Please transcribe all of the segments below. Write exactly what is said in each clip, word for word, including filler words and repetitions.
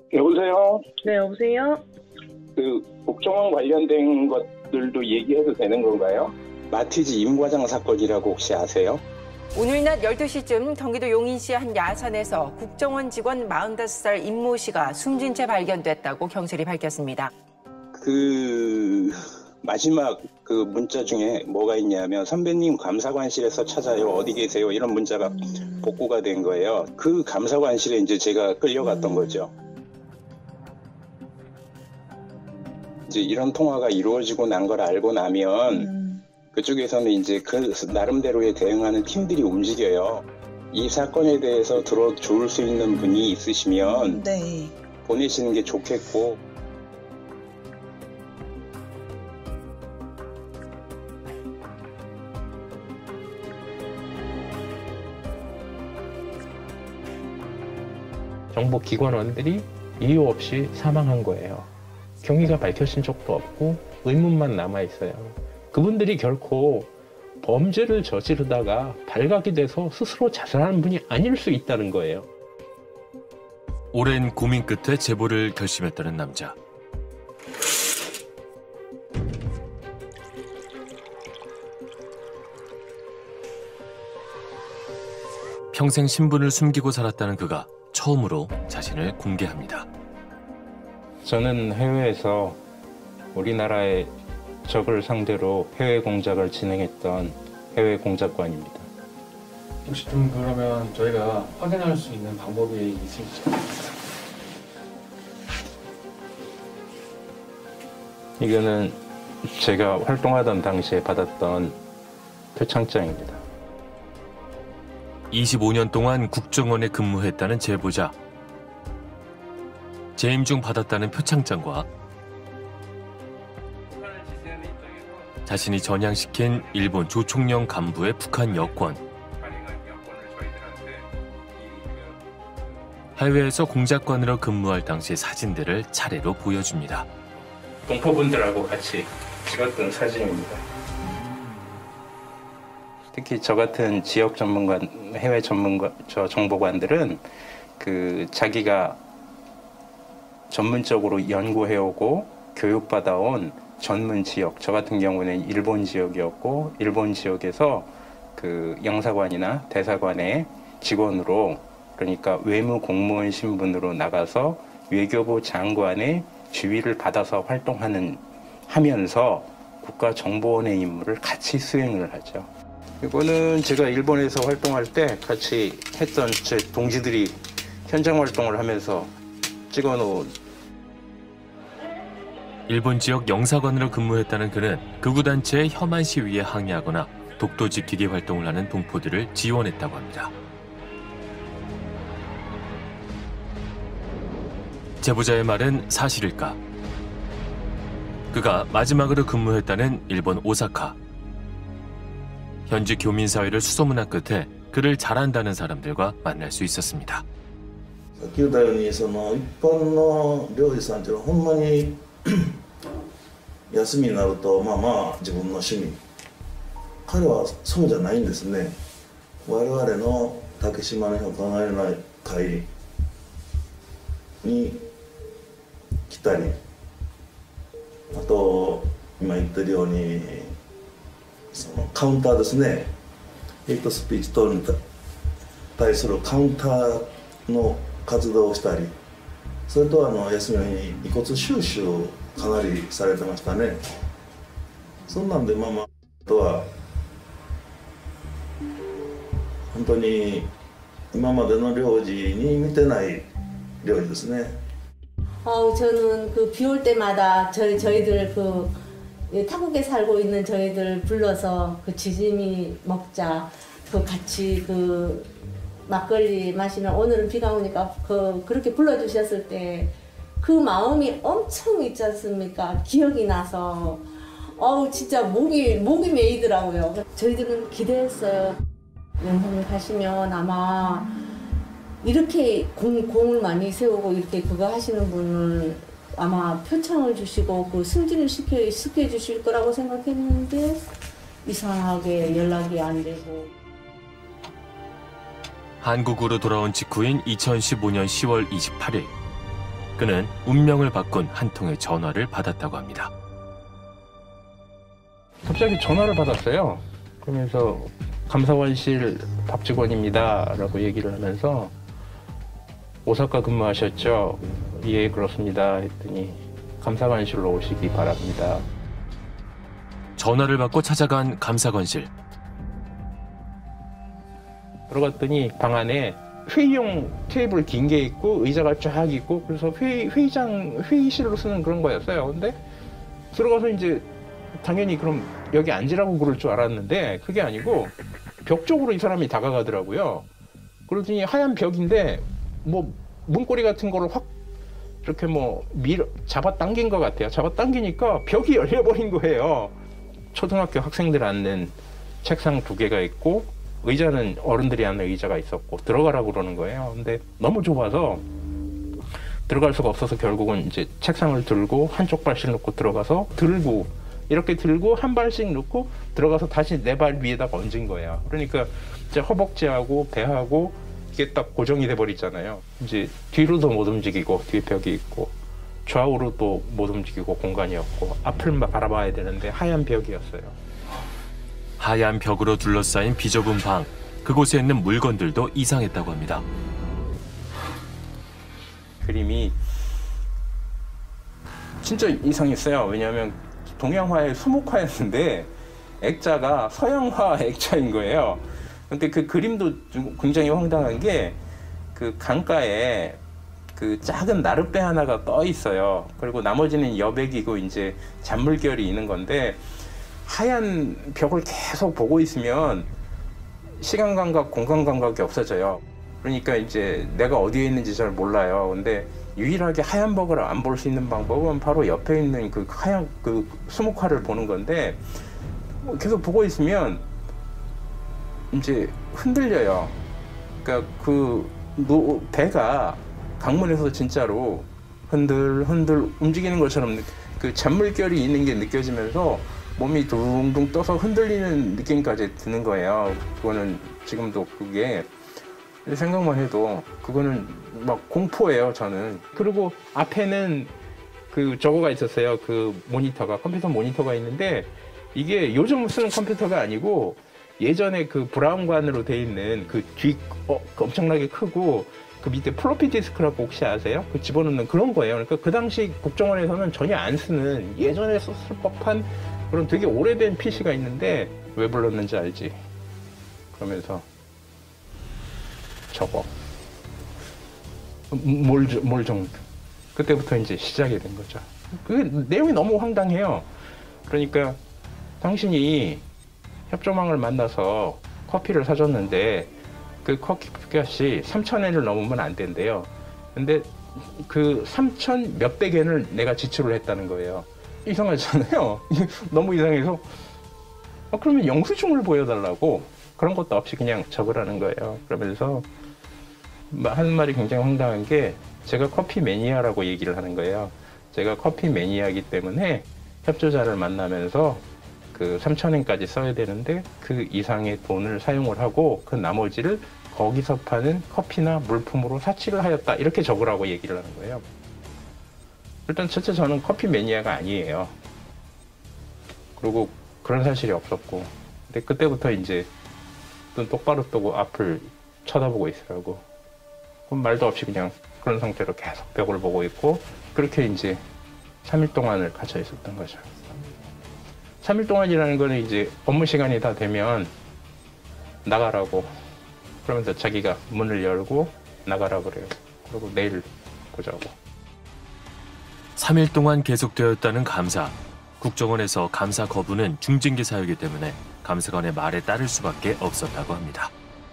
여보세요? 네, 여보세요? 그 국정원 관련된 것들도 얘기해도 되는 건가요? 마티즈 임과장 사건이라고 혹시 아세요? 오늘 낮 열두 시쯤 경기도 용인시의 한 야산에서 국정원 직원 마흔다섯 살 임모 씨가 숨진 채 발견됐다고 경찰이 밝혔습니다. 그 마지막 그 문자 중에 뭐가 있냐면 선배님 감사관실에서 찾아요. 어디 계세요? 이런 문자가 복구가 된 거예요. 그 감사관실에 이제 제가 끌려갔던 거죠. 이제 이런 통화가 이루어지고 난 걸 알고 나면 음. 그쪽에서는 이제 그 나름대로의 대응하는 팀들이 움직여요. 이 사건에 대해서 들어줄 수 있는 분이 있으시면 네. 보내시는 게 좋겠고. 정보 기관원들이 이유 없이 사망한 거예요. 경위가 밝혀진 적도 없고 의문만 남아있어요. 그분들이 결코 범죄를 저지르다가 발각이 돼서 스스로 자살하는 분이 아닐 수 있다는 거예요. 오랜 고민 끝에 제보를 결심했다는 남자. 평생 신분을 숨기고 살았다는 그가 처음으로 자신을 공개합니다. 저는 해외에서 우리나라의 적을 상대로 해외 공작을 진행했던 해외 공작관입니다. 혹시 좀 그러면 저희가 확인할 수 있는 방법이 있을지? 이거는 제가 활동하던 당시에 받았던 표창장입니다. 이십오 년 동안 국정원에 근무했다는 제보자. 재임 중 받았다는 표창장과 자신이 전향시킨 일본 조총련 간부의 북한 여권, 해외에서 공작관으로 근무할 당시의 사진들을 차례로 보여줍니다. 동포분들하고 같이 찍었던 사진입니다. 특히 저 같은 지역 전문관, 해외 전문가, 저 정보관들은 그 자기가 전문적으로 연구해오고 교육받아온 전문 지역, 저 같은 경우는 일본 지역이었고 일본 지역에서 그 영사관이나 대사관의 직원으로, 그러니까 외무 공무원 신분으로 나가서 외교부 장관의 지위를 받아서 활동하는 하면서 국가정보원의 임무를 같이 수행을 하죠. 이거는 제가 일본에서 활동할 때 같이 했던 제 동지들이 현장 활동을 하면서 찍어놓은. 일본 지역 영사관으로 근무했다는 그는 극우 단체의 혐한 시위에 항의하거나 독도 지키기 활동을 하는 동포들을 지원했다고 합니다. 제보자의 말은 사실일까? 그가 마지막으로 근무했다는 일본 오사카. 현지 교민사회를 수소문한 끝에 그를 잘 안다는 사람들과 만날 수 있었습니다. さっき言ったようにその一般の漁師さんっていうのはほんまに休みになるとまあまあ自分の趣味、彼はそうじゃないんですね。我々の竹島の日を考えない会に来たり、あと今言ってるようにそのカウンターですね、ヘイトスピーチ等に対するカウンターの活動をしたり、それとあの休みの日に遺骨収集をかなりされてましたね。そんなんでまあまああとは本当に今までの領事に見てない領事ですね。 어, 저는 그 비 올 때마다 저희 저희들 그 타국에 살고 있는 저희들 불러서 그 지짐이 먹자, 그 같이 그 막걸리 마시면, 오늘은 비가 오니까 그 그렇게 불러주셨을 때 그 마음이 엄청 있지 않습니까? 기억이 나서 어우 진짜 목이 목이 메이더라고요. 저희들은 기대했어요. 영상 가시면 아마 이렇게 공, 공을 많이 세우고 이렇게 그거 하시는 분은 아마 표창을 주시고 그 승진을 시켜, 시켜주실 거라고 생각했는데 이상하게 연락이 안 되고. 한국으로 돌아온 직후인 이천십오 년 시월 이십팔 일 그는 운명을 바꾼 한 통의 전화를 받았다고 합니다. 갑자기 전화를 받았어요. 그러면서 감사원실 박직원입니다 라고 얘기를 하면서 오사카 근무하셨죠? 예, 그렇습니다 했더니 감사관실로 오시기 바랍니다. 전화를 받고 찾아간 감사관실. 들어갔더니 방 안에 회의용 테이블 긴 게 있고 의자가 쫙 있고 그래서 회의, 회의장, 회의실로 쓰는 그런 거였어요. 근데 들어가서 이제 당연히 그럼 여기 앉으라고 그럴 줄 알았는데 그게 아니고 벽 쪽으로 이 사람이 다가가더라고요. 그러더니 하얀 벽인데 뭐 문고리 같은 거를 확 이렇게 뭐 밀어 잡아당긴 것 같아요. 잡아당기니까 벽이 열려버린 거예요. 초등학교 학생들 앉는 책상 두 개가 있고 의자는 어른들이 앉는 의자가 있었고 들어가라고 그러는 거예요. 근데 너무 좁아서 들어갈 수가 없어서 결국은 이제 책상을 들고 한쪽 발씩 놓고 들어가서 들고 이렇게 들고 한 발씩 놓고 들어가서 다시 내 발 위에다가 얹은 거예요. 그러니까 이제 허벅지하고 배하고 이게 딱 고정이 돼 버리잖아요. 이제 뒤로도 못 움직이고 뒤에 벽이 있고 좌우로 또 못 움직이고 공간이 없고 앞을 바라봐야 되는데 하얀 벽이었어요. 하얀 벽으로 둘러싸인 비좁은 방. 그곳에 있는 물건들도 이상했다고 합니다. 그림이 진짜 이상했어요. 왜냐하면 동양화의 수목화였는데 액자가 서양화 액자인 거예요. 근데 그 그림도 좀 굉장히 황당한 게 그 강가에 그 작은 나룻배 하나가 떠 있어요. 그리고 나머지는 여백이고 이제 잔물결이 있는 건데 하얀 벽을 계속 보고 있으면 시간 감각, 공간 감각이 없어져요. 그러니까 이제 내가 어디에 있는지 잘 몰라요. 근데 유일하게 하얀 벽을 안 볼 수 있는 방법은 바로 옆에 있는 그 하얀 그 수목화를 보는 건데 계속 보고 있으면 이제 흔들려요. 그러니까 그 노, 배가 강문에서 진짜로 흔들 흔들 움직이는 것처럼 그 잔물결이 있는 게 느껴지면서 몸이 둥둥 떠서 흔들리는 느낌까지 드는 거예요. 그거는 지금도 그게 생각만 해도 그거는 막 공포예요, 저는. 그리고 앞에는 그 저거가 있었어요. 그 모니터가, 컴퓨터 모니터가 있는데 이게 요즘 쓰는 컴퓨터가 아니고 예전에 그 브라운관으로 돼 있는 그 뒤 어, 엄청나게 크고 그 밑에 플로피 디스크라고 혹시 아세요? 그 집어넣는 그런 거예요. 그러니까 그 당시 국정원에서는 전혀 안 쓰는 예전에 썼을 법한 그런 되게 오래된 피시가 있는데 왜 불렀는지 알지? 그러면서 저거 뭘, 뭘 정도 그때부터 이제 시작이 된 거죠. 그 내용이 너무 황당해요. 그러니까 당신이 협조망을 만나서 커피를 사줬는데 그 커피값이 삼천 엔을 넘으면 안 된대요. 근데 그 삼천 몇백 엔을 내가 지출을 했다는 거예요. 이상하잖아요. 너무 이상해서 아, 그러면 영수증을 보여달라고 그런 것도 없이 그냥 적으라는 거예요. 그러면서 하는 말이 굉장히 황당한 게 제가 커피 매니아라고 얘기를 하는 거예요. 제가 커피 매니아이기 때문에 협조자를 만나면서 그 삼천 엔까지 써야 되는데 그 이상의 돈을 사용을 하고 그 나머지를 거기서 파는 커피나 물품으로 사치를 하였다. 이렇게 적으라고 얘기를 하는 거예요. 일단 첫째 저는 커피 매니아가 아니에요. 그리고 그런 사실이 없었고. 근데 그때부터 이제 눈 똑바로 뜨고 앞을 쳐다보고 있으라고. 그럼 말도 없이 그냥 그런 상태로 계속 벽을 보고 있고 그렇게 이제 삼 일 동안을 갇혀 있었던 거죠. 삼 일 동안이라는 거는 이제 업무 시간이 다 되면 나가라고 그러면서 자기가 문을 열고 나가라 그래요. 그리고 내일 보자고. 삼 일 동안 계속되었다는 감사. 국정원에서 감사 거부는 중징계 사유이기 때문에 감사관의 말에 따를 수밖에 없었다고 합니다.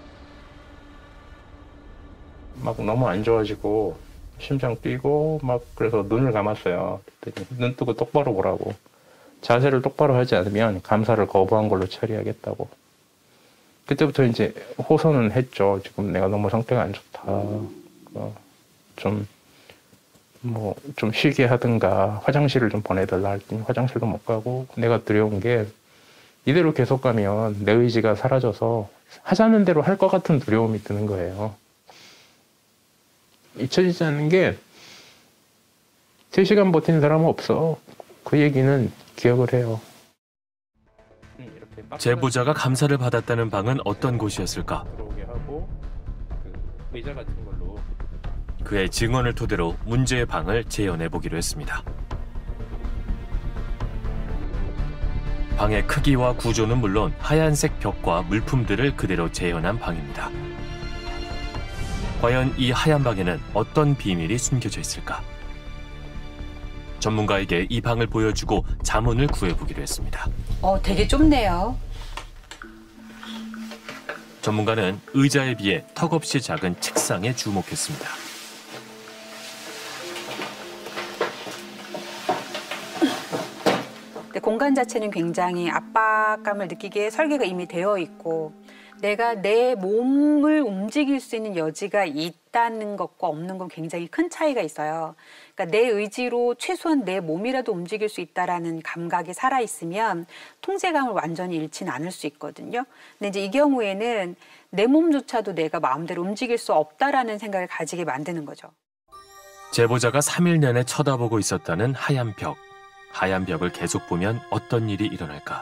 막 너무 안 좋아지고 심장 뛰고 막 그래서 눈을 감았어요. 그랬더니 눈 뜨고 똑바로 보라고. 자세를 똑바로 하지 않으면 감사를 거부한 걸로 처리하겠다고. 그때부터 이제 호소는 했죠. 지금 내가 너무 상태가 안 좋다. 어, 좀, 뭐, 좀 쉬게 하든가 화장실을 좀 보내달라 했더니 화장실도 못 가고 내가 두려운 게 이대로 계속 가면 내 의지가 사라져서 하자는 대로 할 것 같은 두려움이 드는 거예요. 잊혀지지 않는 게 세 시간 버틴 사람은 없어. 그 얘기는 기억을 해요. 제보자가 감사를 받았다는 방은 어떤 곳이었을까? 들어오게 하고 그 의자 같은 걸로. 그의 증언을 토대로 문제의 방을 재현해 보기로 했습니다. 방의 크기와 구조는 물론 하얀색 벽과 물품들을 그대로 재현한 방입니다. 과연 이 하얀 방에는 어떤 비밀이 숨겨져 있을까? 전문가에게 이 방을 보여주고 자문을 구해보기로 했습니다. 어, 되게 좁네요. 전문가는 의자에 비해 턱없이 작은 책상에 주목했습니다. 공간 자체는 굉장히 압박감을 느끼게 설계가 이미 되어 있고 내가 내 몸을 움직일 수 있는 여지가 있다는 것과 없는 건 굉장히 큰 차이가 있어요. 그러니까 내 의지로 최소한 내 몸이라도 움직일 수 있다라는 감각이 살아있으면 통제감을 완전히 잃지는 않을 수 있거든요. 근데 이제 이 경우에는 내 몸조차도 내가 마음대로 움직일 수 없다라는 생각을 가지게 만드는 거죠. 제보자가 삼 일 내내 쳐다보고 있었다는 하얀 벽. 하얀 벽을 계속 보면 어떤 일이 일어날까?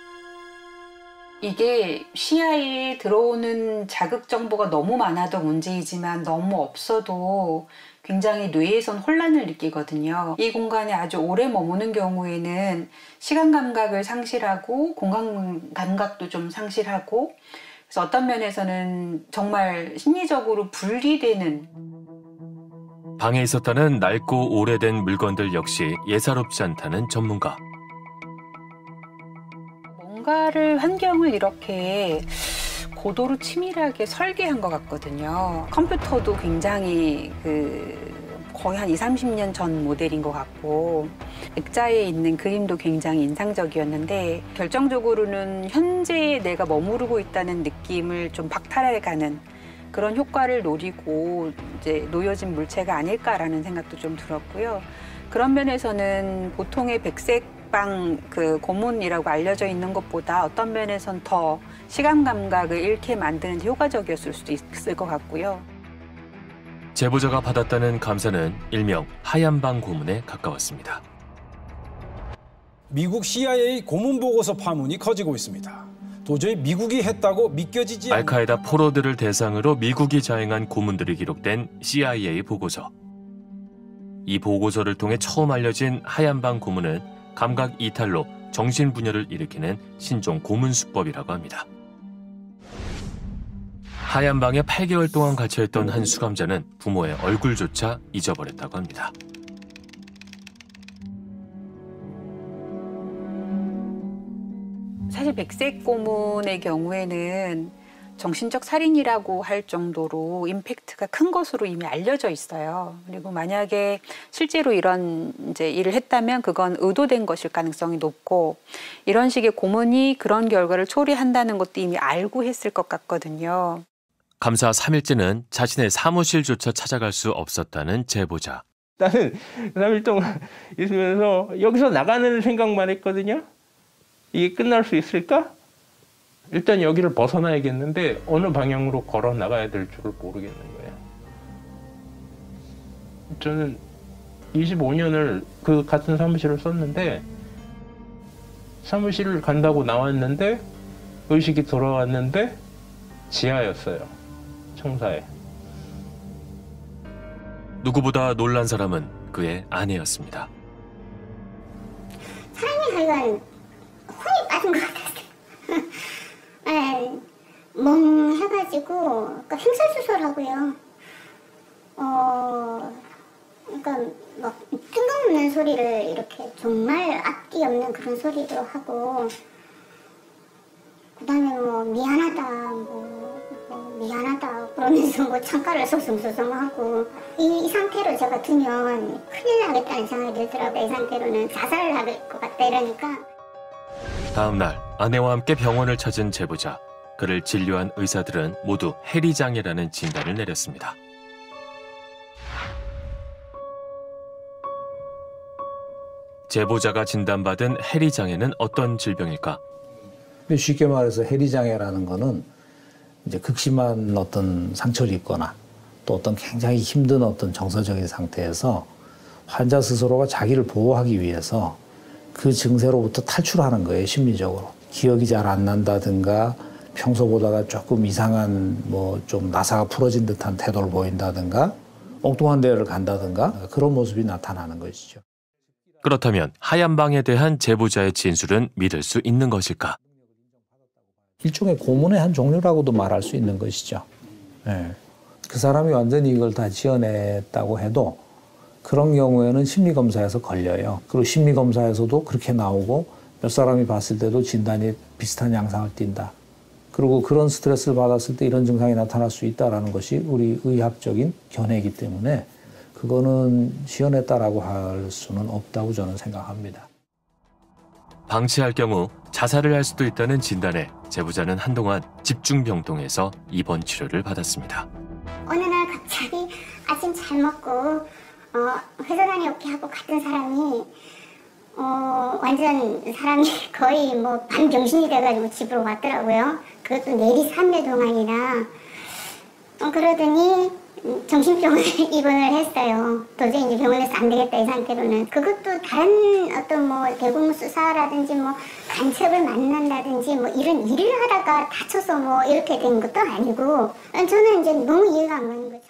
이게 시야에 들어오는 자극 정보가 너무 많아도 문제이지만 너무 없어도 굉장히 뇌에선 혼란을 느끼거든요. 이 공간에 아주 오래 머무는 경우에는 시간 감각을 상실하고 공간 감각도 좀 상실하고 그래서 어떤 면에서는 정말 심리적으로 분리되는 방에 있었다는 낡고 오래된 물건들 역시 예사롭지 않다는 전문가. 뭔가를 환경을 이렇게 고도로 치밀하게 설계한 것 같거든요. 컴퓨터도 굉장히 그 거의 한 이삼십 년 전 모델인 것 같고 액자에 있는 그림도 굉장히 인상적이었는데 결정적으로는 현재에 내가 머무르고 있다는 느낌을 좀 박탈해가는 그런 효과를 노리고 이제 놓여진 물체가 아닐까라는 생각도 좀 들었고요. 그런 면에서는 보통의 백색방 그 고문이라고 알려져 있는 것보다 어떤 면에선 더 시간 감각을 잃게 만드는 데 효과적이었을 수도 있을 것 같고요. 제보자가 받았다는 감사는 일명 하얀 방 고문에 가까웠습니다. 미국 씨아이에이 고문 보고서 파문이 커지고 있습니다. 도저히 미국이 했다고 믿겨지지 않는 알카에다 포로들을 대상으로 미국이 자행한 고문들이 기록된 씨아이에이 보고서. 이 보고서를 통해 처음 알려진 하얀 방 고문은 감각 이탈로 정신분열을 일으키는 신종 고문 수법이라고 합니다. 하얀 방에 팔 개월 동안 갇혀있던 한 수감자는 부모의 얼굴조차 잊어버렸다고 합니다. 사실 백색 고문의 경우에는 정신적 살인이라고 할 정도로 임팩트가 큰 것으로 이미 알려져 있어요. 그리고 만약에 실제로 이런 이제 일을 했다면 그건 의도된 것일 가능성이 높고 이런 식의 고문이 그런 결과를 초래한다는 것도 이미 알고 했을 것 같거든요. 감사 삼 일째는 자신의 사무실조차 찾아갈 수 없었다는 제보자. 나는 삼 일 동안 있으면서 여기서 나가는 생각만 했거든요. 이게 끝날 수 있을까? 일단 여기를 벗어나야겠는데 어느 방향으로 걸어 나가야 될 줄을 모르겠는 거예요. 저는 이십오 년을 그 같은 사무실을 썼는데 사무실을 간다고 나왔는데 의식이 돌아왔는데 지하였어요. 청사에. 누구보다 놀란 사람은 그의 아내였습니다. 사람이 하여간 혼이 빠진 것 같았어요. 네, 멍해가지고 그러니까 횡설수설하고요. 어, 그러니까 막 뜬금없는 소리를 이렇게 정말 앞뒤 없는 그런 소리도 하고 그다음에 뭐 미안하다 뭐, 뭐 미안하다 그러면서 뭐 창가를 소송소송하고 이, 이 상태로 제가 두면 큰일 나겠다는 생각이 들더라고요. 이 상태로는 자살을 할 것 같다 이러니까. 다음 날 아내와 함께 병원을 찾은 제보자. 그를 진료한 의사들은 모두 해리장애라는 진단을 내렸습니다. 제보자가 진단받은 해리장애는 어떤 질병일까? 쉽게 말해서 해리장애라는 거는 이제 극심한 어떤 상처를 입거나 또 어떤 굉장히 힘든 어떤 정서적인 상태에서 환자 스스로가 자기를 보호하기 위해서 그 증세로부터 탈출하는 거예요, 심리적으로. 기억이 잘 안 난다든가 평소보다가 조금 이상한 뭐 좀 나사가 풀어진 듯한 태도를 보인다든가 엉뚱한 데를 간다든가 그런 모습이 나타나는 것이죠. 그렇다면 하얀 방에 대한 제보자의 진술은 믿을 수 있는 것일까? 일종의 고문의 한 종류라고도 말할 수 있는 것이죠. 네. 그 사람이 완전히 이걸 다 지어냈다고 해도 그런 경우에는 심리검사에서 걸려요. 그리고 심리검사에서도 그렇게 나오고 몇 사람이 봤을 때도 진단이 비슷한 양상을 띈다. 그리고 그런 스트레스를 받았을 때 이런 증상이 나타날 수 있다는 것이 우리 의학적인 견해이기 때문에 그거는 지어냈다라고 할 수는 없다고 저는 생각합니다. 방치할 경우 자살을 할 수도 있다는 진단에 제보자는 한동안 집중병동에서 입원 치료를 받았습니다. 어느 날 갑자기 아침 잘 먹고 어, 회사 다녀올게 하고 갔던 사람이 어, 완전 사람이 거의 뭐 반병신이 돼가지고 집으로 왔더라고요. 그것도 내리 삼 일 동안이나. 어, 그러더니 정신병원에 입원을 했어요. 도저히 이제 병원에서 안 되겠다 이 상태로는. 그것도 다른 어떤 뭐 대공 수사라든지 뭐 간첩을 만난다든지 뭐 이런 일을 하다가 다쳐서 뭐 이렇게 된 것도 아니고 저는 이제 너무 이해가 안 가는 거죠.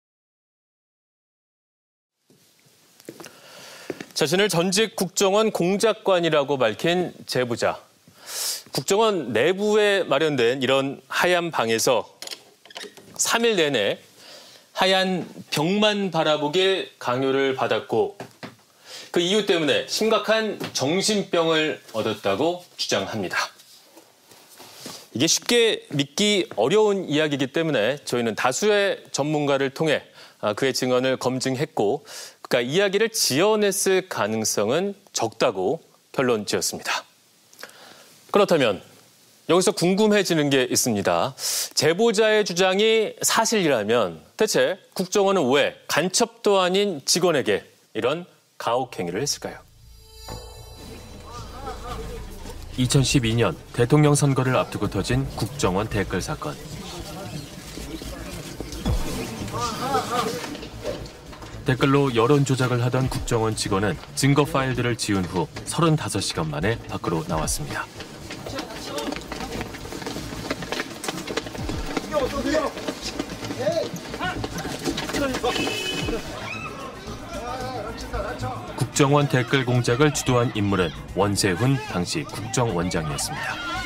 자신을 전직 국정원 공작관이라고 밝힌 제보자. 국정원 내부에 마련된 이런 하얀 방에서 삼 일 내내 하얀 벽만 바라보게 강요를 받았고 그 이유 때문에 심각한 정신병을 얻었다고 주장합니다. 이게 쉽게 믿기 어려운 이야기이기 때문에 저희는 다수의 전문가를 통해 그의 증언을 검증했고 그가 이야기를 지어냈을 가능성은 적다고 결론 지었습니다. 그렇다면 여기서 궁금해지는 게 있습니다. 제보자의 주장이 사실이라면 대체 국정원은 왜 간첩도 아닌 직원에게 이런 가혹행위를 했을까요? 이천십이 년 대통령 선거를 앞두고 터진 국정원 댓글 사건. 댓글로 여론 조작을 하던 국정원 직원은 증거 파일들을 지운 후 서른다섯 시간 만에 밖으로 나왔습니다. 국정원 댓글 공작을 주도한 인물은 원세훈 당시 국정원장이었습니다.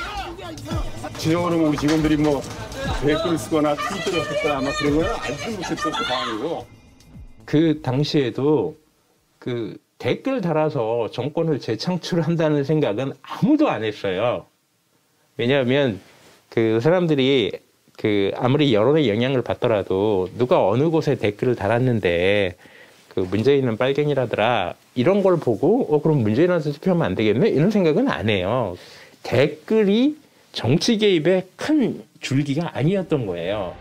지역으로 직원들이 뭐 댓글 쓰거나 트위터를 했거나 아마 그런 걸 알지 못했던 상황이고. 그 당시에도 그 댓글 달아서 정권을 재창출한다는 생각은 아무도 안 했어요. 왜냐하면 그 사람들이 그 아무리 여론의 영향을 받더라도 누가 어느 곳에 댓글을 달았는데 그 문재인은 빨갱이라더라 이런 걸 보고 어 그럼 문재인한테 투표하면 안 되겠네 이런 생각은 안 해요. 댓글이 정치 개입의 큰 줄기가 아니었던 거예요.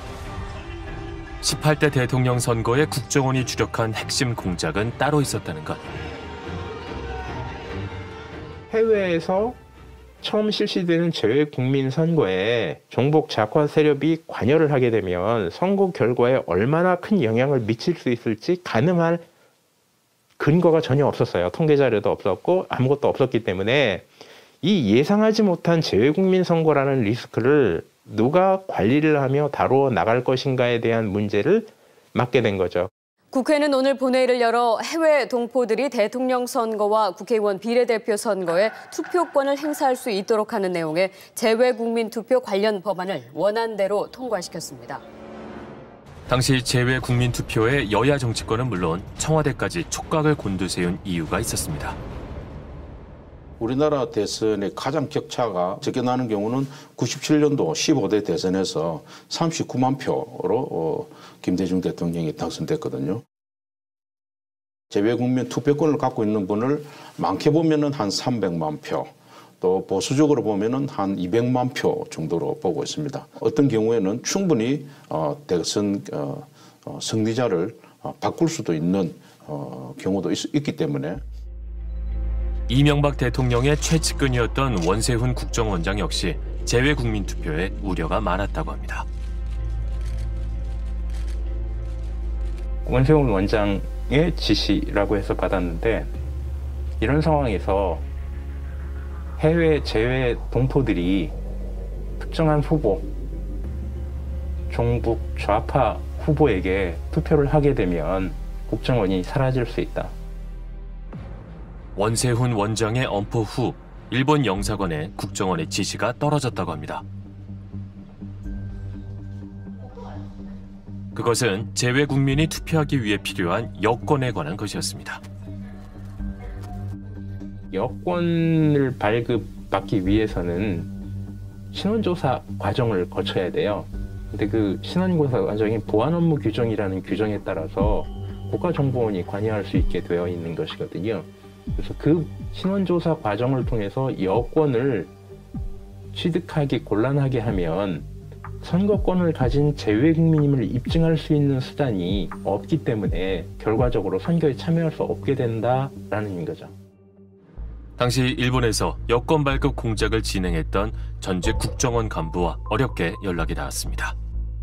십팔 대 대통령 선거에 국정원이 주력한 핵심 공작은 따로 있었다는 것. 해외에서 처음 실시되는 재외국민선거에 종북 좌파 세력이 관여를 하게 되면 선거 결과에 얼마나 큰 영향을 미칠 수 있을지 가늠할 근거가 전혀 없었어요. 통계 자료도 없었고 아무것도 없었기 때문에 이 예상하지 못한 재외국민 선거라는 리스크를 누가 관리를 하며 다루어 나갈 것인가에 대한 문제를 맡게 된 거죠. 국회는 오늘 본회의를 열어 해외 동포들이 대통령 선거와 국회의원 비례대표 선거에 투표권을 행사할 수 있도록 하는 내용의 재외국민 투표 관련 법안을 원안대로 통과시켰습니다. 당시 재외국민 투표에 여야 정치권은 물론 청와대까지 촉각을 곤두세운 이유가 있었습니다. 우리나라 대선의 가장 격차가 적게 나는 경우는 구십칠 년도 십오 대 대선에서 삼십구만 표로 김대중 대통령이 당선됐거든요. 재외국민 투표권을 갖고 있는 분을 많게 보면은 한 삼백만 표, 또 보수적으로 보면은 한 이백만 표 정도로 보고 있습니다. 어떤 경우에는 충분히 대선 승리자를 바꿀 수도 있는 경우도 있기 때문에. 이명박 대통령의 최측근이었던 원세훈 국정원장 역시 재외국민 투표에 우려가 많았다고 합니다. 원세훈 원장의 지시라고 해서 받았는데 이런 상황에서 해외 제외 동포들이 특정한 후보, 종북 좌파 후보에게 투표를 하게 되면 국정원이 사라질 수 있다. 원세훈 원장의 엄포 후 일본 영사관에 국정원의 지시가 떨어졌다고 합니다. 그것은 제외 국민이 투표하기 위해 필요한 여권에 관한 것이었습니다. 여권을 발급받기 위해서는 신원조사 과정을 거쳐야 돼요. 근데 그 신원조사 과정이 보안 업무 규정이라는 규정에 따라서 국가정보원이 관여할 수 있게 되어 있는 것이거든요. 그래서 그 신원조사 과정을 통해서 여권을 취득하기 곤란하게 하면 선거권을 가진 제외국민임을 입증할 수 있는 수단이 없기 때문에 결과적으로 선거에 참여할 수 없게 된다라는 거죠. 당시 일본에서 여권 발급 공작을 진행했던 전직 국정원 간부와 어렵게 연락이 닿았습니다.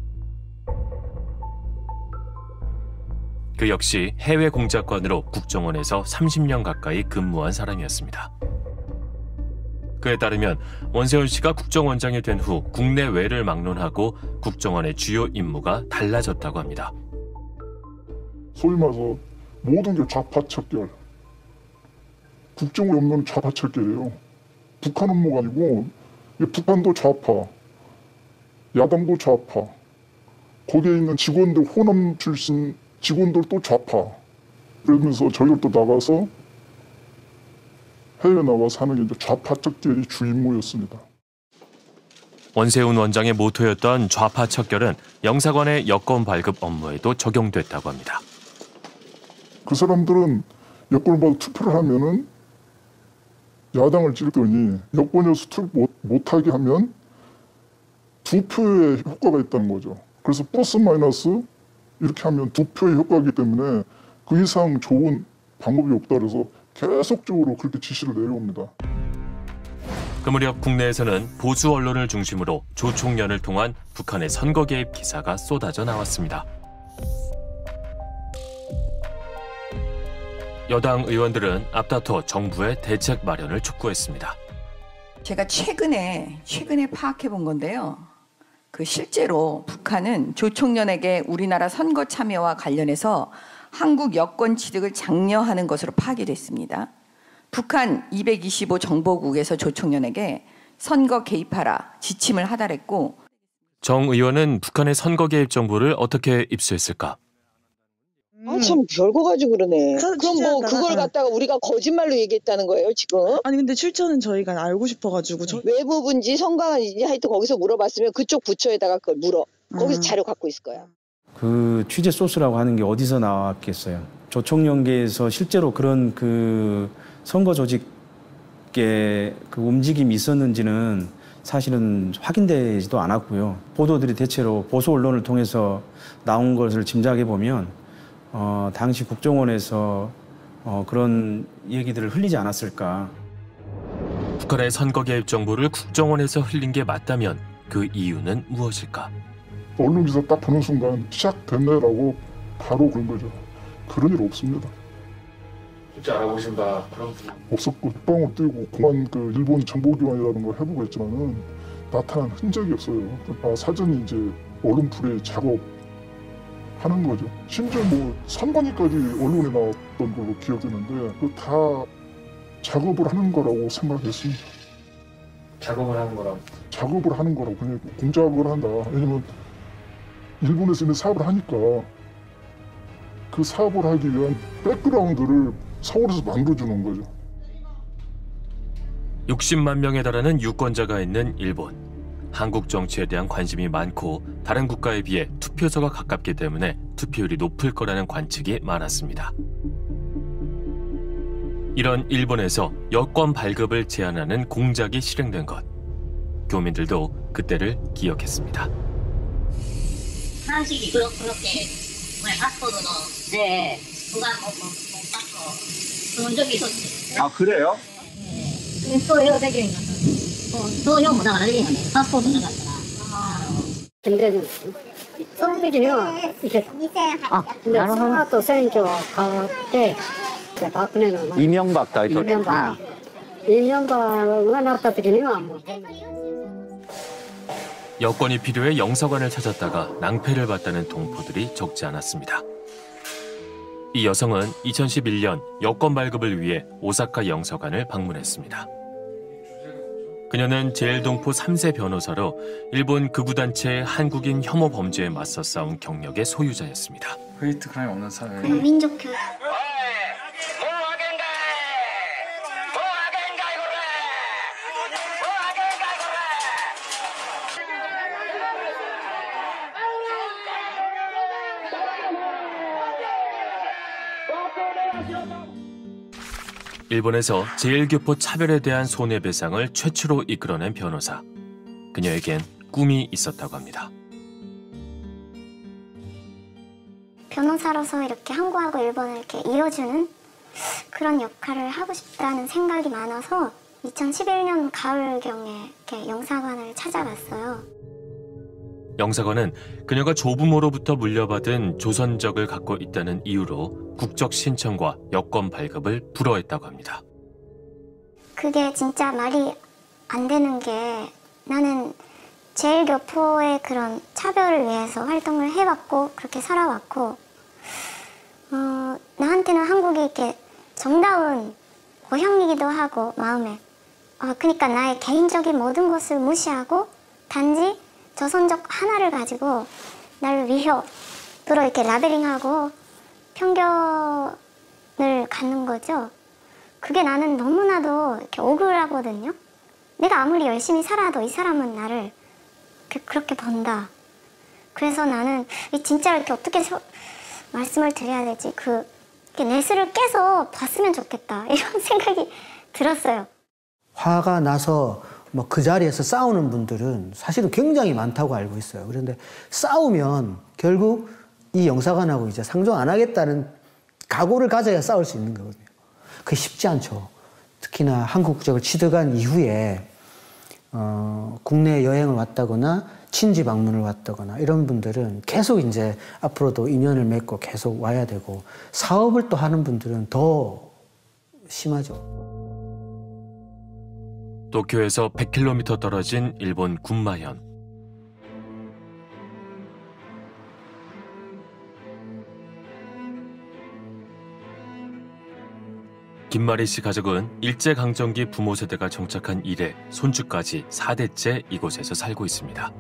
그 역시 해외 공작관으로 국정원에서 삼십 년 가까이 근무한 사람이었습니다. 그에 따르면 원세훈 씨가 국정원장이 된 후 국내외를 막론하고 국정원의 주요 임무가 달라졌다고 합니다. 소위 말해서 모든 게 좌파 척결. 국정원 업무는 좌파 척결이에요. 북한 업무가 아니고 북한도 좌파, 야당도 좌파, 거기에 있는 직원들 호남 출신 직원들도 좌파. 그러면서 저희도 나가서 해외 나가서 하는 게 이제 좌파 척결이 주 임무였습니다. 원세훈 원장의 모토였던 좌파 척결은 영사관의 여권 발급 업무에도 적용됐다고 합니다. 그 사람들은 여권을 받아 투표를 하면은 야당을 찔더니 여권에서 투표 못, 못하게 하면 두 표의 효과가 있다는 거죠. 그래서 플러스 마이너스 이렇게 하면 두 표의 효과이기 때문에 그 이상 좋은 방법이 없다 그래서 계속적으로 그렇게 지시를 내려옵니다. 그 무렵 국내에서는 보수 언론을 중심으로 조총련을 통한 북한의 선거 개입 기사가 쏟아져 나왔습니다. 여당 의원들은 앞다퉈 정부의 대책 마련을 촉구했습니다. 제가 최근에 최근에 파악해 본 건데요. 그 실제로 북한은 조총련에게 우리나라 선거 참여와 관련해서 한국 여권 취득을 장려하는 것으로 파악이 됐습니다. 북한 이백이십오 정보국에서 조총련에게 선거 개입하라 지침을 하달했고 정 의원은 북한의 선거 개입 정보를 어떻게 입수했을까? 아, 참 별거 가지고 그러네. 그럼 뭐 그걸 갖다가 우리가 거짓말로 얘기했다는 거예요 지금? 아니 근데 출처는 저희가 알고 싶어가지고 저... 외부분지 선관위인지 하여튼 거기서 물어봤으면 그쪽 부처에다가 그걸 물어. 거기서 음. 자료 갖고 있을 거야. 그 취재 소스라고 하는 게 어디서 나왔겠어요? 조총련계에서 실제로 그런 그 선거 조직의 그 움직임이 있었는지는 사실은 확인되지도 않았고요. 보도들이 대체로 보수 언론을 통해서 나온 것을 짐작해 보면 어, 당시 국정원에서 어, 그런 얘기들을 흘리지 않았을까. 북한의 선거 개입 정보를 국정원에서 흘린 게 맞다면 그 이유는 무엇일까? 언론 기사 딱 보는 순간 시작됐네라고 바로 그런 거죠. 그런 일 없습니다. 실제 알아보신 바 그런 분 없었고 빗방울 띄고 공안 그 일본 정보기관이라는 걸 해보고 했지만은 나타난 흔적이 없어요. 아, 사전에 이제 언론 풀이 작업하는 거죠. 심지어 뭐 선관위까지 언론에 나왔던 걸로 기억되는데 그 다 작업을 하는 거라고 생각했습니다. 작업을 하는 거라고? 작업을 하는 거라고 그냥 공작을 한다. 왜냐면 일본에서 이미 사업을 하니까 그 사업을 하기 위한 백그라운드를 서울에서 만들어주는 거죠. 육십만 명에 달하는 유권자가 있는 일본. 한국 정치에 대한 관심이 많고 다른 국가에 비해 투표소가 가깝기 때문에 투표율이 높을 거라는 관측이 많았습니다. 이런 일본에서 여권 발급을 제한하는 공작이 실행된 것. 교민들도 그때를 기억했습니다. 単身陸路のってこれパスポートので僕はもうパスポートその時そっち 아 그래요? 네. 投票できるんだった投票もだからできるよねパスポートなかったら 근데 その時には行けた。あ、で、その後選挙変わって、学年のイ・ミョンバク大統領。 イ・ミョンバク。イ・ミョンバクがなった時にはもう。 여권이 필요해 영사관을 찾았다가 낭패를 봤다는 동포들이 적지 않았습니다. 이 여성은 이천십일 년 여권 발급을 위해 오사카 영사관을 방문했습니다. 그녀는 제일동포 삼 세 변호사로 일본 극우단체 한국인 혐오 범죄에 맞서 싸운 경력의 소유자였습니다. 헤이트 크라임 없는 사회. 민족 교육. 일본에서 제일교포 차별에 대한 손해배상을 최초로 이끌어낸 변호사. 그녀에겐 꿈이 있었다고 합니다. 변호사로서 이렇게 한국하고 일본을 이렇게 이어주는 그런 역할을 하고 싶다는 생각이 많아서 이천십일 년 가을경에 이렇게 영사관을 찾아갔어요. 영사관은 그녀가 조부모로부터 물려받은 조선적을 갖고 있다는 이유로 국적 신청과 여권 발급을 불허했다고 합니다. 그게 진짜 말이 안 되는 게 나는 제일교포의 그런 차별을 위해서 활동을 해왔고 그렇게 살아왔고 어, 나한테는 한국이 이렇게 정다운 고향이기도 하고 마음에 어, 그러니까 나의 개인적인 모든 것을 무시하고 단지 조선족 하나를 가지고 나를 위협으로 이렇게 라벨링하고 편견을 갖는 거죠. 그게 나는 너무나도 이렇게 억울하거든요. 내가 아무리 열심히 살아도 이 사람은 나를 그렇게 본다. 그래서 나는 진짜 이렇게 어떻게 서, 말씀을 드려야 되지? 그 내스를 깨서 봤으면 좋겠다. 이런 생각이 들었어요. 화가 나서 뭐 그 자리에서 싸우는 분들은 사실은 굉장히 많다고 알고 있어요. 그런데 싸우면 결국 이 영사관하고 이제 상종 안 하겠다는 각오를 가져야 싸울 수 있는 거거든요. 그게 쉽지 않죠. 특히나 한국 국적을 취득한 이후에 어, 국내 여행을 왔다거나 친지 방문을 왔다거나 이런 분들은 계속 이제 앞으로도 인연을 맺고 계속 와야 되고 사업을 또 하는 분들은 더 심하죠. 도쿄에서 백 킬로미터 떨어진 일본 군마현. 김마리 씨 가족은 일제강점기 부모 세대가 정착한 이래 손주까지 사 대째 이곳에서 살고 있습니다.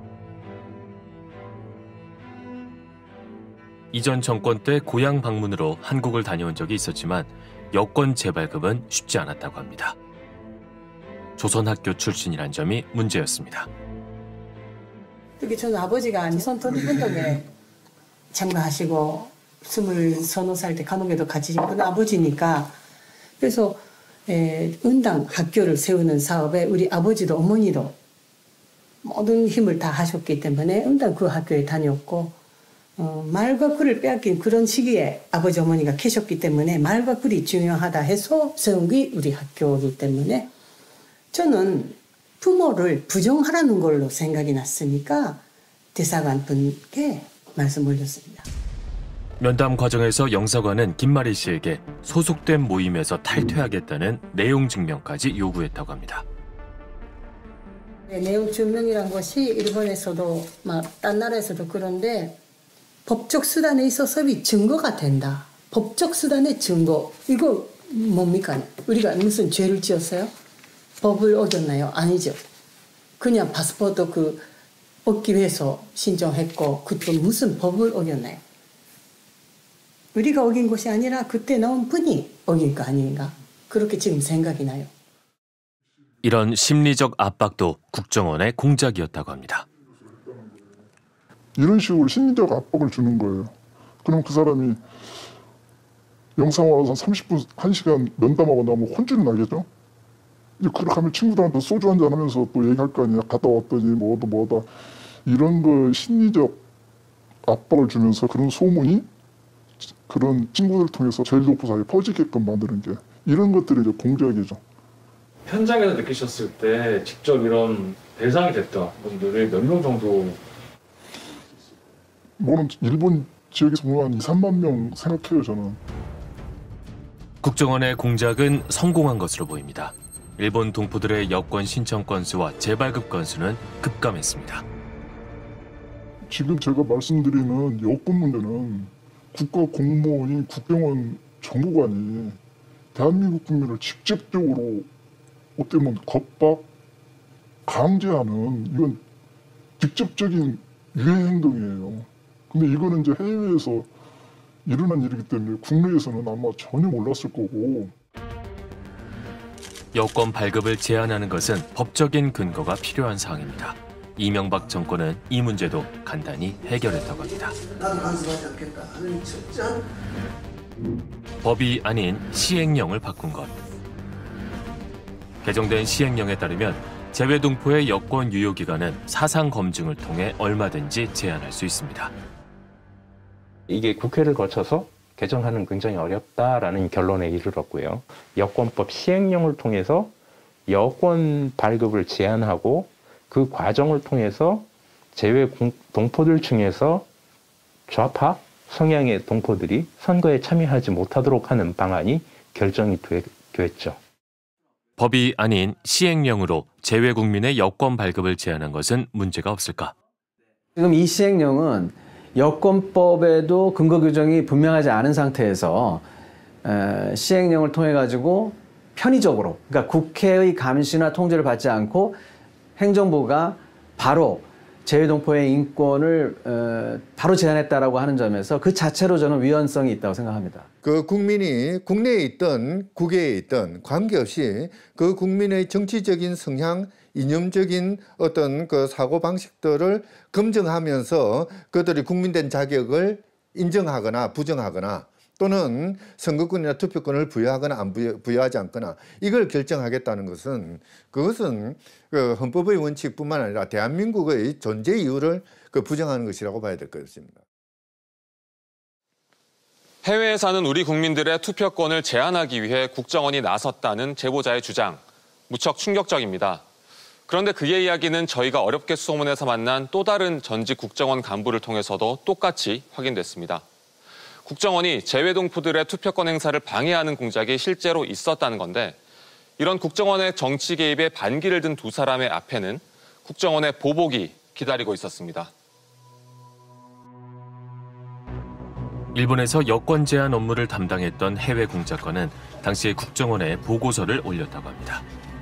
이전 정권 때 고향 방문으로 한국을 다녀온 적이 있었지만 여권 재발급은 쉽지 않았다고 합니다. 조선학교 출신이란 점이 문제였습니다. 특히 저는 아버지가 조선통일운동에 참가하시고 스물서너 살 때 감옥에도 갇히신 그런 아버지니까 그래서 에, 은당 학교를 세우는 사업에 우리 아버지도 어머니도 모든 힘을 다 하셨기 때문에 은당 그 학교에 다녔고 어, 말과 글을 빼앗긴 그런 시기에 아버지 어머니가 계셨기 때문에 말과 글이 중요하다 해서 세운 게 우리 학교이기 때문에 저는 부모를 부정하라는 걸로 생각이 났으니까 대사관 분께 말씀 올렸습니다. 면담 과정에서 영사관은 김마리 씨에게 소속된 모임에서 탈퇴하겠다는 내용 증명까지 요구했다고 합니다. 네, 내용 증명이란 것이 일본에서도 막 딴 나라에서도 그런데 법적 수단에 있어서 증거가 된다. 법적 수단의 증거. 이거 뭡니까? 우리가 무슨 죄를 지었어요? 법을 어겼나요? 아니죠. 그냥 파스포르트 그 얻기 위해서 신청했고 그것도 무슨 법을 어겼나요? 우리가 어긴 것이 아니라 그때 나온 분이 어긴 거 아닌가? 그렇게 지금 생각이 나요. 이런 심리적 압박도 국정원의 공작이었다고 합니다. 이런 식으로 심리적 압박을 주는 거예요. 그럼 그 사람이 영상 와서 삼십 분, 한 시간 면담하고 나면 혼쭐이 나겠죠? 이제 그렇게 하면 친구들한테 소주 한잔 하면서 또 얘기할 거 아니야. 갔다 왔더니 뭐다 뭐다. 이런 거 심리적 압박을 주면서 그런 소문이 그런 친구들을 통해서 제일교포 사이에 퍼지게끔 만드는 게 이런 것들이 이제 공작이죠. 현장에서 느끼셨을 때 직접 이런 대상이 됐던 분들을 몇 명 정도? 뭐는 일본 지역에서 보면 한 이, 삼만 명 생각해요, 저는. 국정원의 공작은 성공한 것으로 보입니다. 일본 동포들의 여권 신청 건수와 재발급 건수는 급감했습니다. 지금 제가 말씀드리는 여권 문제는 국가 공무원인 국정원 정보관이 대한민국 국민을 직접적으로 어떻게 보면 겁박, 강제하는 이건 직접적인 유해 행동이에요. 근데 이거는 이제 해외에서 일어난 일이기 때문에 국내에서는 아마 전혀 몰랐을 거고. 여권 발급을 제한하는 것은 법적인 근거가 필요한 사항입니다. 이명박 정권은 이 문제도 간단히 해결했다고 합니다. 나도 간섭하지 않겠다 하는 철저한 법이 아닌 시행령을 바꾼 것. 개정된 시행령에 따르면 재외동포의 여권 유효 기간은 사상 검증을 통해 얼마든지 제한할 수 있습니다. 이게 국회를 거쳐서 개정하는 굉장히 어렵다라는 결론에 이르렀고요. 여권법 시행령을 통해서 여권 발급을 제한하고 그 과정을 통해서 재외 동포들 중에서 좌파 성향의 동포들이 선거에 참여하지 못하도록 하는 방안이 결정이 되, 됐죠. 법이 아닌 시행령으로 재외 국민의 여권 발급을 제한한 것은 문제가 없을까? 지금 이 시행령은 여권법에도 근거 규정이 분명하지 않은 상태에서 시행령을 통해 가지고 편의적으로, 그러니까 국회의 감시나 통제를 받지 않고 행정부가 바로 재외동포의 인권을 바로 제한했다라고 하는 점에서 그 자체로 저는 위헌성이 있다고 생각합니다. 그 국민이 국내에 있든 국외에 있든 관계없이 그 국민의 정치적인 성향, 이념적인 어떤 그 사고 방식들을 검증하면서 그들이 국민된 자격을 인정하거나 부정하거나 또는 선거권이나 투표권을 부여하거나 안 부여, 부여하지 않거나 이걸 결정하겠다는 것은 그것은 그 헌법의 원칙뿐만 아니라 대한민국의 존재 이유를 그 부정하는 것이라고 봐야 될 것 같습니다. 해외에 사는 우리 국민들의 투표권을 제한하기 위해 국정원이 나섰다는 제보자의 주장, 무척 충격적입니다. 그런데 그의 이야기는 저희가 어렵게 수소문해서 만난 또 다른 전직 국정원 간부를 통해서도 똑같이 확인됐습니다. 국정원이 재외동포들의 투표권 행사를 방해하는 공작이 실제로 있었다는 건데 이런 국정원의 정치 개입에 반기를 든 두 사람의 앞에는 국정원의 보복이 기다리고 있었습니다. 일본에서 여권 제한 업무를 담당했던 해외 공작관은 당시 국정원에 보고서를 올렸다고 합니다.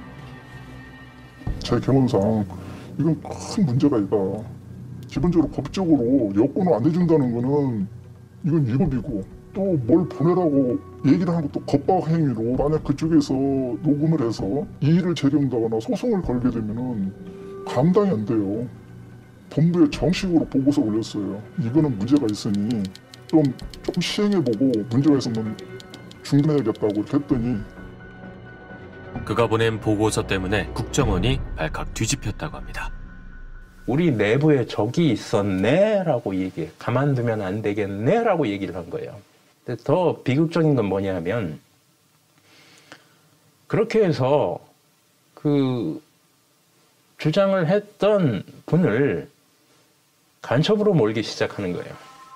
제 경험상 이건 큰 문제가 있다. 기본적으로 법적으로 여권을 안 해준다는 거는 이건 위법이고 또 뭘 보내라고 얘기를 하는 것도 겁박 행위로 만약 그쪽에서 녹음을 해서 이의를 제기한다거나 소송을 걸게 되면은 감당이 안 돼요. 본부에 정식으로 보고서 올렸어요. 이거는 문제가 있으니 좀, 좀 시행해보고 문제가 있으면 중단해야겠다고 이렇게 했더니 그가 보낸 보고서 때문에 국정원이 발칵 뒤집혔다고 합니다. 우리 내부에 적이 있었네라고 얘기해. 가만두면 안 되겠네라고 얘기를 한 거예요. 근데 더 비극적인 건 뭐냐면 그렇게 해서 그 주장을 했던 분을 간첩으로 몰기 시작하는 거예요.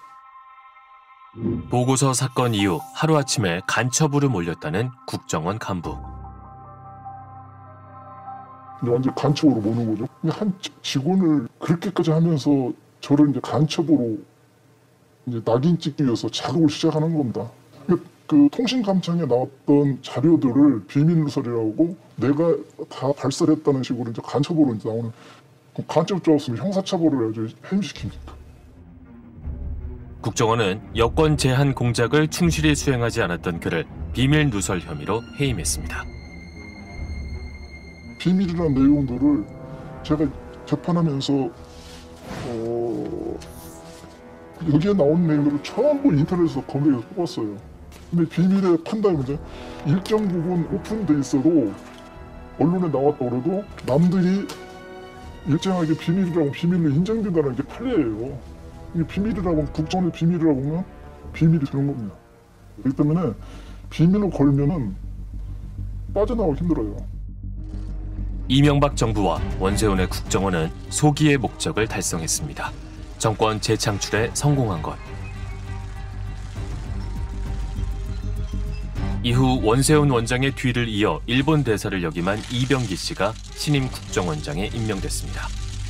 보고서 사건 이후 하루아침에 간첩으로 몰렸다는 국정원 간부. 완전 간첩으로 모는 거죠. 한 직원을 그렇게까지 하면서 저를 이제 간첩으로 이제 낙인 찍기 위해서 작업을 시작하는 겁니다. 그 통신감청에 나왔던 자료들을 비밀 누설이라고 내가 다 발설했다는 식으로 이제 간첩으로 이제 나오는 간첩 잡았으면 형사처벌을 해야지 해임시킵니까? 국정원은 여권 제한 공작을 충실히 수행하지 않았던 그를 비밀 누설 혐의로 해임했습니다. 비밀이라는 내용들을 제가 재판하면서 어, 여기에 나온 내용들을 전부 인터넷에서 검색해서 뽑았어요. 근데 비밀의 판단이 문제 일정 부분 오픈돼 있어도 언론에 나왔다고 그래도 남들이 일정하게 비밀이라고 비밀로 인정된다는 게 판례예요. 이게 비밀이라고 국정원의 비밀이라고 하면 비밀이 되는 겁니다. 그렇기 때문에 비밀로 걸면은 빠져나오기 힘들어요. 이명박 정부와 원세훈의 국정원은 소기의 목적을 달성했습니다. 정권 재창출에 성공한 것. 이후 원세훈 원장의 뒤를 이어 일본 대사를 역임한 이병기 씨가 신임 국정원장에 임명됐습니다.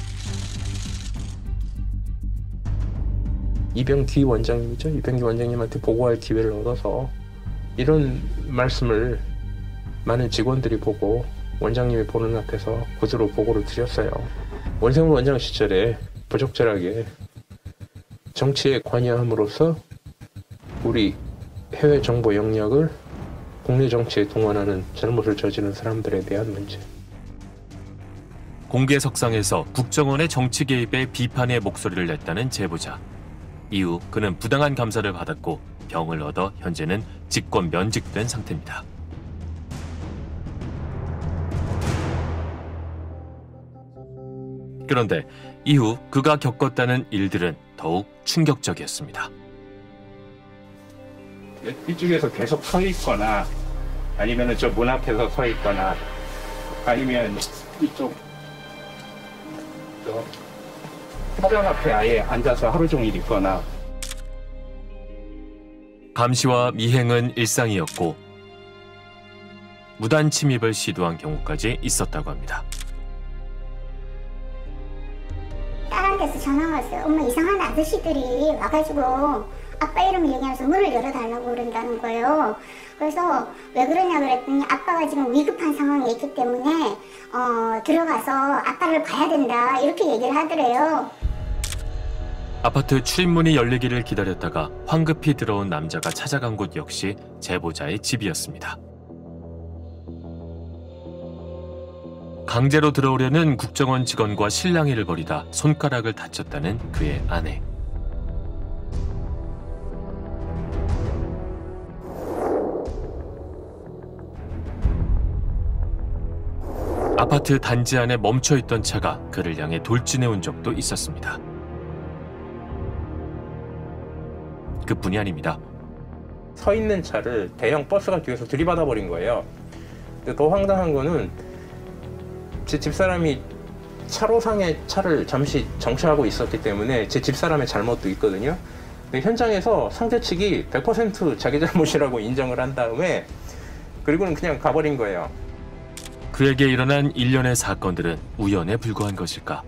이병기 원장님이죠. 이병기 원장님한테 보고할 기회를 얻어서 이런 말씀을 많은 직원들이 보고 원장님이 보는 앞에서 구두로 보고를 드렸어요. 원세훈 원장 시절에 부적절하게 정치에 관여함으로써 우리 해외 정보 영역을 국내 정치에 동원하는 잘못을 저지른 사람들에 대한 문제. 공개석상에서 국정원의 정치 개입에 비판의 목소리를 냈다는 제보자. 이후 그는 부당한 감사를 받았고 병을 얻어 현재는 직권 면직된 상태입니다. 그런데 이후 그가 겪었다는 일들은 더욱 충격적이었습니다. 이쪽에서 계속 서 있거나 아니면 저 문 앞에서 서 있거나 아니면 이쪽 저 화장 앞에 아예 앉아서 하루 종일 있거나. 감시와 미행은 일상이었고 무단 침입을 시도한 경우까지 있었다고 합니다. 딸한테서 전화가 왔어요. 엄마 이상한 아저씨들이 와가지고 아빠 이름을 얘기하면서 문을 열어달라고 그런다는 거예요. 그래서 왜 그러냐 그랬더니 아빠가 지금 위급한 상황에 있기 때문에 어, 들어가서 아빠를 봐야 된다 이렇게 얘기를 하더래요. 아파트 출입문이 열리기를 기다렸다가 황급히 들어온 남자가 찾아간 곳 역시 제보자의 집이었습니다. 강제로 들어오려는 국정원 직원과 실랑이를 벌이다 손가락을 다쳤다는 그의 아내. 아파트 단지 안에 멈춰있던 차가 그를 향해 돌진해온 적도 있었습니다. 그뿐이 아닙니다. 서 있는 차를 대형 버스가 뒤에서 들이받아 버린 거예요. 근데 더 황당한 거는 제 집사람이 차로상에 차를 잠시 정차하고 있었기 때문에 제 집사람의 잘못도 있거든요. 근데 현장에서 상대 측이 백 퍼센트 자기 잘못이라고 인정을 한 다음에 그리고는 그냥 가버린 거예요. 그에게 일어난 일련의 사건들은 우연에 불과한 것일까?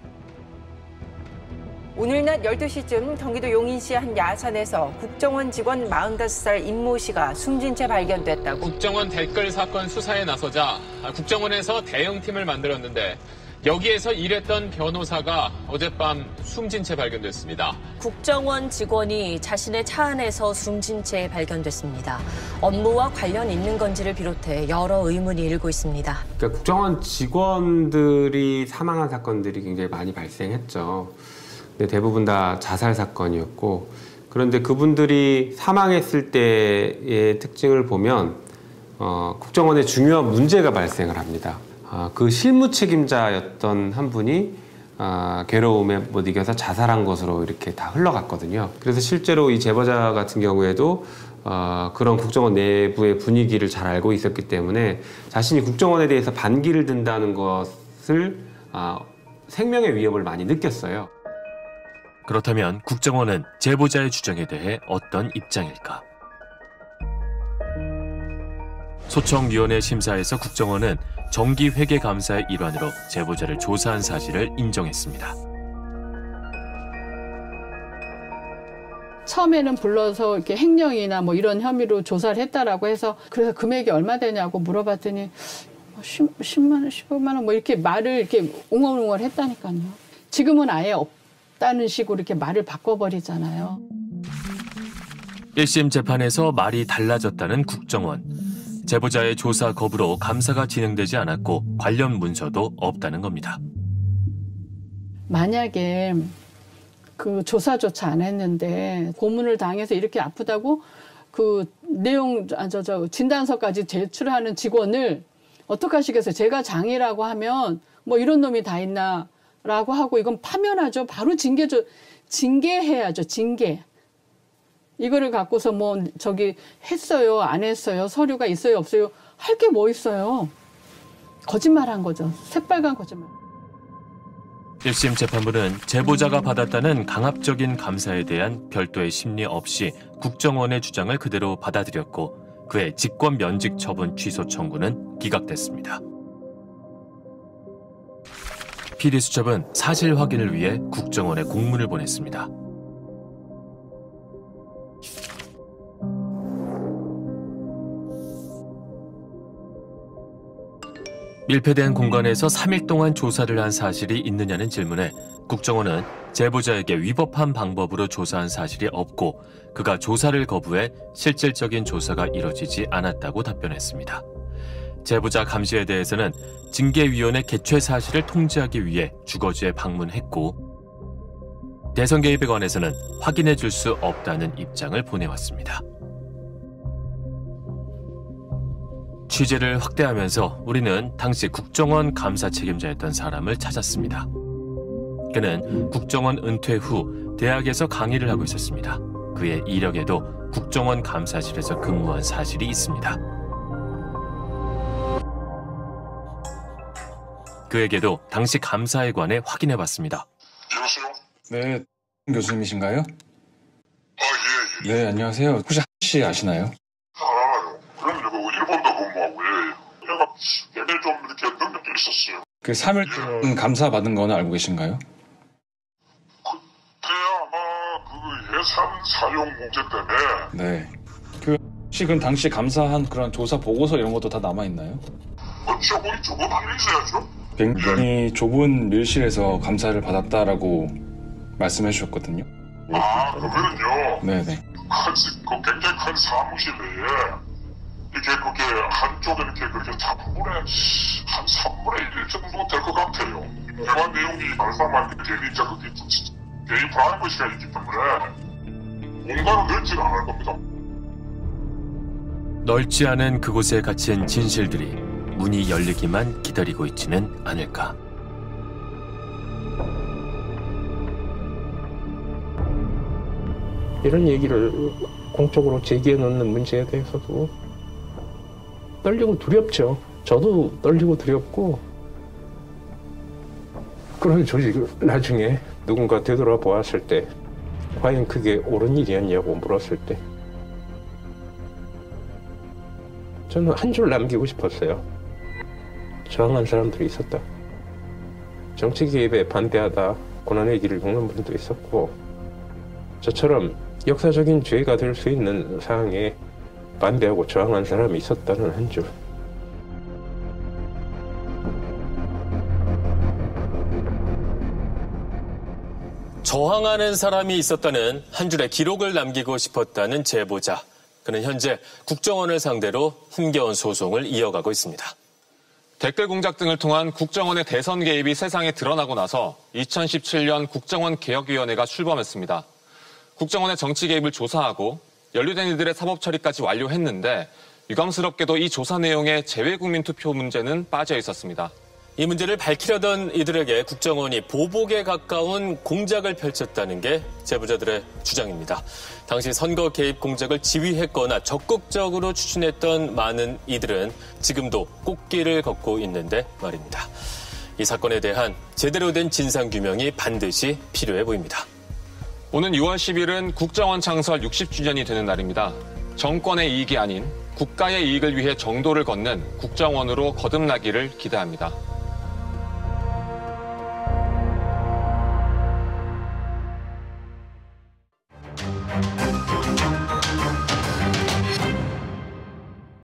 오늘 낮 열두 시쯤 경기도 용인시 한 야산에서 국정원 직원 마흔다섯 살 임모 씨가 숨진 채 발견됐다고. 국정원 댓글 사건 수사에 나서자 국정원에서 대응팀을 만들었는데 여기에서 일했던 변호사가 어젯밤 숨진 채 발견됐습니다. 국정원 직원이 자신의 차 안에서 숨진 채 발견됐습니다. 업무와 관련 있는 건지를 비롯해 여러 의문이 일고 있습니다. 그러니까 국정원 직원들이 사망한 사건들이 굉장히 많이 발생했죠. 근데 대부분 다 자살 사건이었고, 그런데 그분들이 사망했을 때의 특징을 보면 어, 국정원에 중요한 문제가 발생을 합니다. 어, 그 실무 책임자였던 한 분이 어, 괴로움에 못 이겨서 자살한 것으로 이렇게 다 흘러갔거든요. 그래서 실제로 이 제보자 같은 경우에도 어, 그런 국정원 내부의 분위기를 잘 알고 있었기 때문에 자신이 국정원에 대해서 반기를 든다는 것을 어, 생명의 위협을 많이 느꼈어요. 그렇다면 국정원은 제보자의 주장에 대해 어떤 입장일까? 소청위원회 심사에서 국정원은 정기회계감사의 일환으로 제보자를 조사한 사실을 인정했습니다. 처음에는 불러서 이렇게 횡령이나 뭐 이런 혐의로 조사를 했다라고 해서 그래서 금액이 얼마 되냐고 물어봤더니 십만 원, 십오만 원 뭐 이렇게 말을 이렇게 웅얼웅얼 했다니까요. 지금은 아예 없다는 식으로 이렇게 말을 바꿔버리잖아요. 일 심 재판에서 말이 달라졌다는 국정원. 제보자의 조사 거부로 감사가 진행되지 않았고 관련 문서도 없다는 겁니다. 만약에 그 조사조차 안 했는데 고문을 당해서 이렇게 아프다고 그 내용 아, 저, 저 진단서까지 제출하는 직원을 어떻게 하시겠어요? 제가 장이라고 하면 뭐 이런 놈이 다 있나라고 하고 이건 파면하죠. 바로 징계 징계해야죠. 징계. 이거를 갖고서 뭐 저기 했어요, 안 했어요, 서류가 있어요, 없어요. 할 게 뭐 있어요. 거짓말한 거죠. 새빨간 거짓말. 일 심 재판부는 제보자가 받았다는 강압적인 감사에 대한 별도의 심리 없이 국정원의 주장을 그대로 받아들였고 그의 직권 면직 처분 취소 청구는 기각됐습니다. 피디수첩은 사실 확인을 위해 국정원에 공문을 보냈습니다. 밀폐된 공간에서 삼 일 동안 조사를 한 사실이 있느냐는 질문에 국정원은 제보자에게 위법한 방법으로 조사한 사실이 없고 그가 조사를 거부해 실질적인 조사가 이뤄지지 않았다고 답변했습니다. 제보자 감시에 대해서는 징계위원회 개최 사실을 통지하기 위해 주거지에 방문했고 대선 개입에 관해서는 확인해 줄 수 없다는 입장을 보내왔습니다. 취재를 확대하면서 우리는 당시 국정원 감사 책임자였던 사람을 찾았습니다. 그는 국정원 은퇴 후 대학에서 강의를 하고 있었습니다. 그의 이력에도 국정원 감사실에서 근무한 사실이 있습니다. 그에게도 당시 감사에 관해 확인해봤습니다. 네, 교수님이신가요? 아, 예, 예. 네, 안녕하세요. 혹시 한 씨 아시나요? 알아요. 그럼 이거 일본도 근무하고, 예. 제가 예전에 좀 이렇게 능력도 있었어요. 그 삼 일 동안 감사 받은 거는 알고 계신가요? 그때 아마 그 예산 사용 문제 때문에. 네. 그 혹시 그럼 당시 감사한 그런 조사 보고서 이런 것도 다 남아 있나요? 어, 저분이 저분 안에 있어야죠. 굉장히 좁은 밀실에서 감사를 받았다라고 말씀해 주셨거든요. 아, 그거는요. 네네. 큰, 그 굉장히 큰 사무실 내에 이렇게 그게 한쪽에 이렇게 그렇게 삼분의 한 삼분의 일 정도 될 것 같아요. 대화 내용이 말씀할 때 괜히 이제 그게 개인 프라이버시가 있기 때문에 공간은 넓지가 않을 겁니다. 넓지 않은 그곳에 갇힌 진실들이 문이 열리기만 기다리고 있지는 않을까. 이런 얘기를 공적으로 제기해 놓는 문제에 대해서도 떨리고 두렵죠. 저도 떨리고 두렵고 그런 조직을 나중에 누군가 되돌아보았을 때 과연 그게 옳은 일이었냐고 물었을 때 저는 한 줄 남기고 싶었어요. 저항한 사람들이 있었다. 정치 개입에 반대하다 고난의 길을 겪는 분도 있었고 저처럼 역사적인 죄가 될 수 있는 사항에 반대하고 저항한 사람이 있었다는 한 줄. 저항하는 사람이 있었다는 한 줄의 기록을 남기고 싶었다는 제보자. 그는 현재 국정원을 상대로 힘겨운 소송을 이어가고 있습니다. 댓글 공작 등을 통한 국정원의 대선 개입이 세상에 드러나고 나서 이천십칠 년 국정원 개혁위원회가 출범했습니다. 국정원의 정치 개입을 조사하고 연루된 이들의 사법 처리까지 완료했는데 유감스럽게도 이 조사 내용에 재외국민 투표 문제는 빠져 있었습니다. 이 문제를 밝히려던 이들에게 국정원이 보복에 가까운 공작을 펼쳤다는 게 제보자들의 주장입니다. 당시 선거 개입 공작을 지휘했거나 적극적으로 추진했던 많은 이들은 지금도 꽃길을 걷고 있는데 말입니다. 이 사건에 대한 제대로 된 진상규명이 반드시 필요해 보입니다. 오는 유월 십일은 국정원 창설 육십 주년이 되는 날입니다. 정권의 이익이 아닌 국가의 이익을 위해 정도를 걷는 국정원으로 거듭나기를 기대합니다.